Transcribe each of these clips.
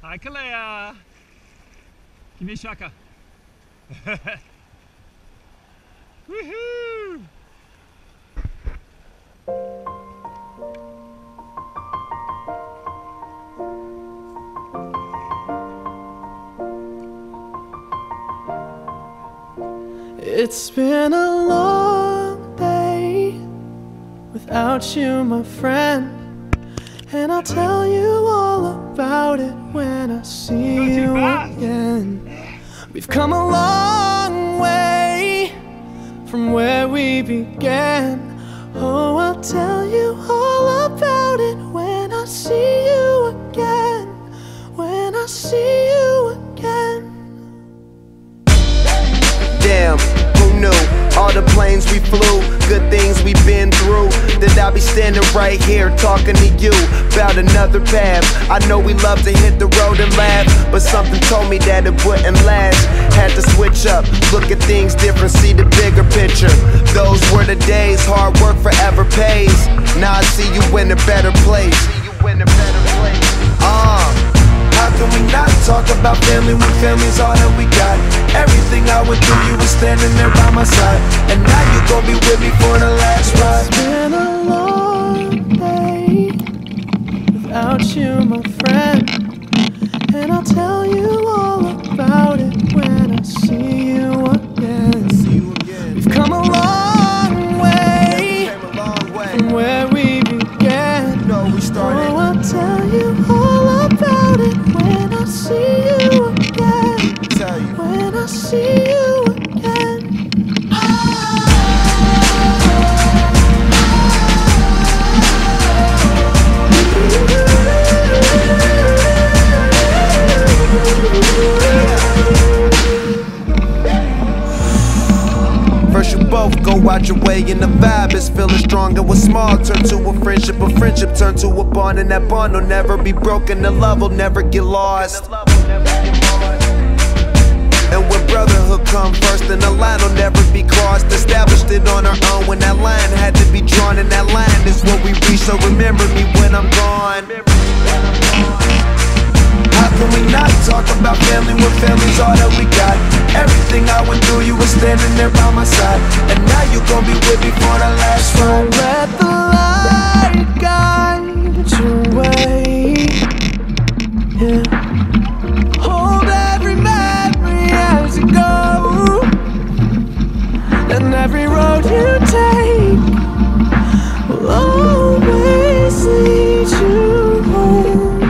Hi, Kalea. Give me a shaka. Woohoo! It's been a long day without you, my friend, and I'll tell you all about it when I see you again. We've come a long way from where we began. Oh, I'll tell you all about it when I see you again. When I see you again. Damn, who knew? All the planes we flew, good things we've been through, that I'll be standing right here talking to you about another path. I know we love to hit the road and laugh, but something told me that it wouldn't last. Had to switch up, look at things different, see the bigger picture. Those were the days, hard work forever pays. Now I see you in a better place. How can we not talk about family when family's all that we got? Everything I went through, you were standing there by my side, and now you gon' be with me for the last ride. It's been a long day without you, my friend, and I'll tell you all about it when I see you again. We've come a long way from where we began. Oh, I'll tell you all about it when I see you again. When I see you again. First you both go out your way and the vibe is feeling strong. And what's small turn to a friendship turn to a bond, and that bond will never be broken, the love will never get lost. And when brotherhood come first, then the line will never be crossed. Established it on our own when that line had to be drawn, and that line is what we reach, so remember me when I'm gone. How can we not talk about family when family's all that we got? Everything I went through, you were standing there by my side, and now you gon' be with me for the last ride. Let the light guide your way. Yeah. Hold every memory as you go, and every road you take will always lead you home.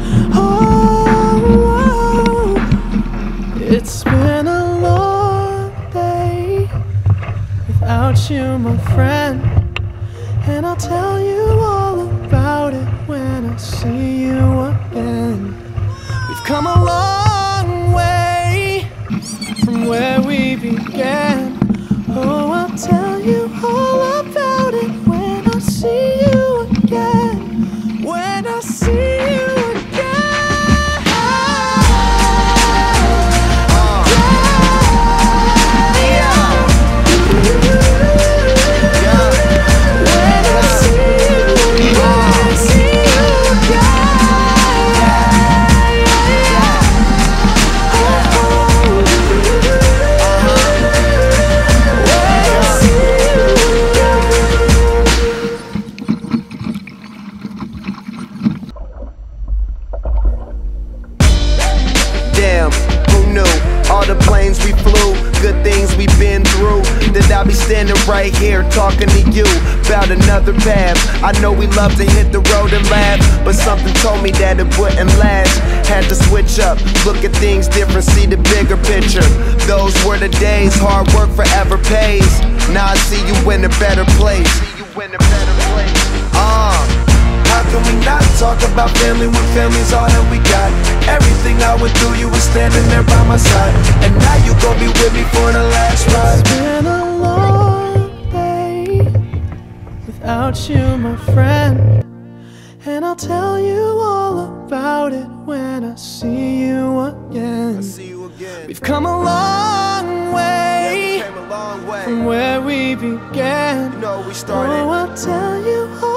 Oh, it's been a long day without you, my friend, and I'll tell you all about it when I see you again. We've come a long way from where we began. Oh, I'll tell you all about it when I see you again. When I see you again. Damn, who knew? All the planes we flew, good things we've been through, that I'll be standing right here talking to you about another path. I know we love to hit the road and laugh, but something told me that it wouldn't last. Had to switch up, look at things different, see the bigger picture. Those were the days, hard work forever pays. Now I see you in a better place. How can we not talk about family when family's all that we got? Everything I went through, you were standing there by my side, and now you gon' be with me for the last ride. It's been a long day without you, my friend, and I'll tell you all about it when I see you again. We've come a long way from where we began. You know we started. Oh, I'll tell you all